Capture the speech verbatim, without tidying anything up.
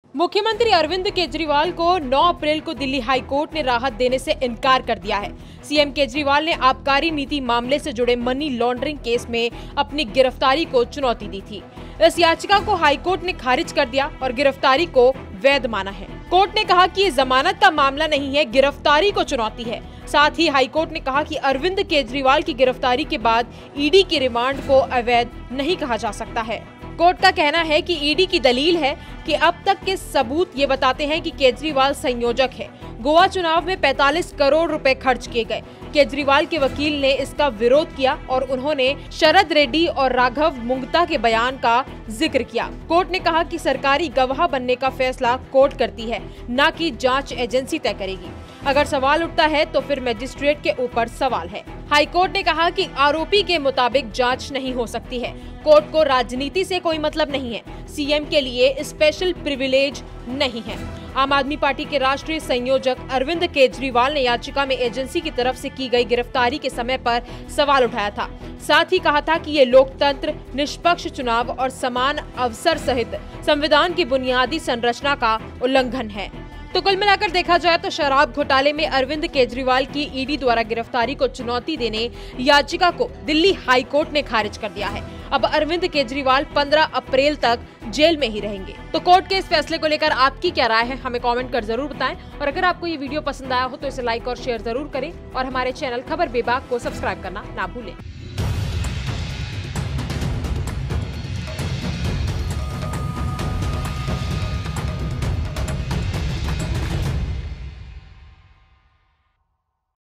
मुख्यमंत्री अरविंद केजरीवाल को नौ अप्रैल को दिल्ली हाई कोर्ट ने राहत देने से इनकार कर दिया है। सीएम केजरीवाल ने आबकारी नीति मामले से जुड़े मनी लॉन्ड्रिंग केस में अपनी गिरफ्तारी को चुनौती दी थी। इस याचिका को हाई कोर्ट ने खारिज कर दिया और गिरफ्तारी को वैध माना है। कोर्ट ने कहा कि ये जमानत का मामला नहीं है, गिरफ्तारी को चुनौती है। साथ ही हाई कोर्ट ने कहा कि अरविंद केजरीवाल की गिरफ्तारी के बाद ईडी की रिमांड को अवैध नहीं कहा जा सकता है। कोर्ट का कहना है कि ईडी की दलील है कि अब तक के सबूत ये बताते हैं कि केजरीवाल संयोजक है। गोवा चुनाव में पैंतालीस करोड़ रुपए खर्च किए गए। केजरीवाल के वकील ने इसका विरोध किया और उन्होंने शरद रेड्डी और राघव मुंगता के बयान का जिक्र किया। कोर्ट ने कहा कि सरकारी गवाह बनने का फैसला कोर्ट करती है, न कि जांच एजेंसी तय करेगी। अगर सवाल उठता है तो फिर मजिस्ट्रेट के ऊपर सवाल है। हाई कोर्ट ने कहा कि आरोपी के मुताबिक जांच नहीं हो सकती है। कोर्ट को राजनीति से कोई मतलब नहीं है। सीएम के लिए स्पेशल प्रिविलेज नहीं है। आम आदमी पार्टी के राष्ट्रीय संयोजक अरविंद केजरीवाल ने याचिका में एजेंसी की तरफ से की गई गिरफ्तारी के समय पर सवाल उठाया था। साथ ही कहा था कि ये लोकतंत्र, निष्पक्ष चुनाव और समान अवसर सहित संविधान की बुनियादी संरचना का उल्लंघन है। तो कुल मिलाकर देखा जाए तो शराब घोटाले में अरविंद केजरीवाल की ईडी द्वारा गिरफ्तारी को चुनौती देने याचिका को दिल्ली हाई कोर्ट ने खारिज कर दिया है। अब अरविंद केजरीवाल पंद्रह अप्रैल तक जेल में ही रहेंगे। तो कोर्ट के इस फैसले को लेकर आपकी क्या राय है, हमें कमेंट कर जरूर बताएं। और अगर आपको ये वीडियो पसंद आया हो तो इसे लाइक और शेयर जरूर करें और हमारे चैनल खबर बेबाक को सब्सक्राइब करना ना भूलें।